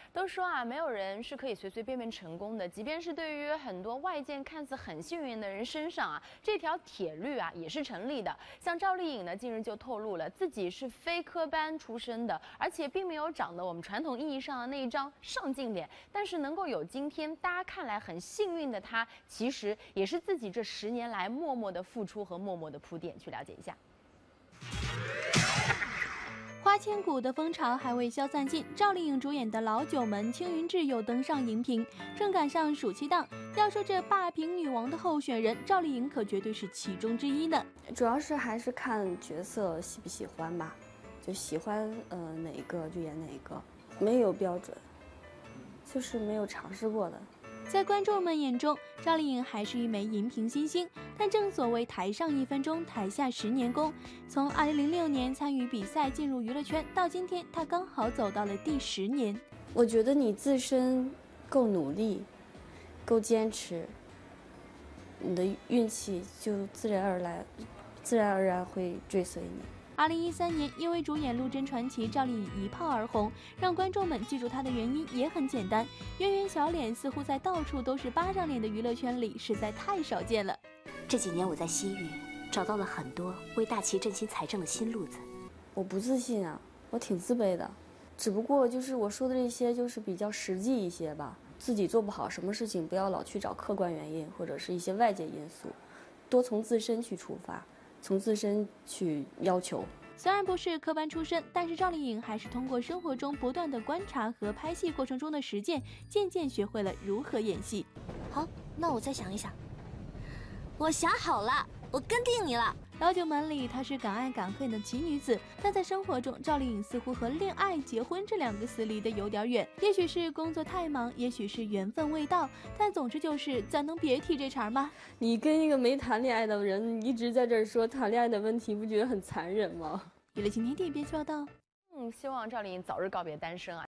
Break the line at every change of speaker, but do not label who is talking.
都说啊，没有人是可以随随便便成功的，即便是对于很多外界看似很幸运的人身上啊，这条铁律啊也是成立的。像赵丽颖呢，近日就透露了自己是非科班出身的，而且并没有长得我们传统意义上的那一张上镜脸，但是能够有今天大家看来很幸运的她，其实也是自己这10年来默默的付出和默默的铺垫。去了解一下。
花千骨的风潮还未消散尽，赵丽颖主演的《老九门》青云志又登上荧屏，正赶上暑期档。要说这霸屏女王的候选人，赵丽颖可绝对是其中之一呢。
主要是还是看角色喜不喜欢吧，就喜欢哪个就演哪个，没有标准，就是没有尝试过的。
在观众们眼中，赵丽颖还是一枚荧屏新星，但正所谓台上1分钟，台下10年功。从2006年参与比赛进入娱乐圈，到今天，她刚好走到了第10年。
我觉得你自身够努力，够坚持，你的运气就自然而然会追随你。
2013年，因为主演《陆贞传奇》，赵丽颖一炮而红，让观众们记住她的原因也很简单，圆圆小脸似乎在到处都是巴掌脸的娱乐圈里实在太少见了。
这几年我在西域找到了很多为大齐振兴财政的新路子。
我不自信啊，我挺自卑的，只不过就是我说的这些就是比较实际一些吧。自己做不好什么事情，不要老去找客观原因或者是一些外界因素，多从自身去出发。从自身去要求。
虽然不是科班出身，但是赵丽颖还是通过生活中不断的观察和拍戏过程中的实践，渐渐学会了如何演戏。
好，那我再想一想。我想好了，我跟定你了。
老九门里，她是敢爱敢恨的奇女子，但在生活中，赵丽颖似乎和恋爱、结婚这2个词离得有点远。也许是工作太忙，也许是缘分未到，但总之就是咱能别提这茬吗？
你跟一个没谈恋爱的人一直在这儿说谈恋爱的问题，不觉得很残忍吗？
娱乐今天地编辑报道。
希望赵丽颖早日告别单身啊。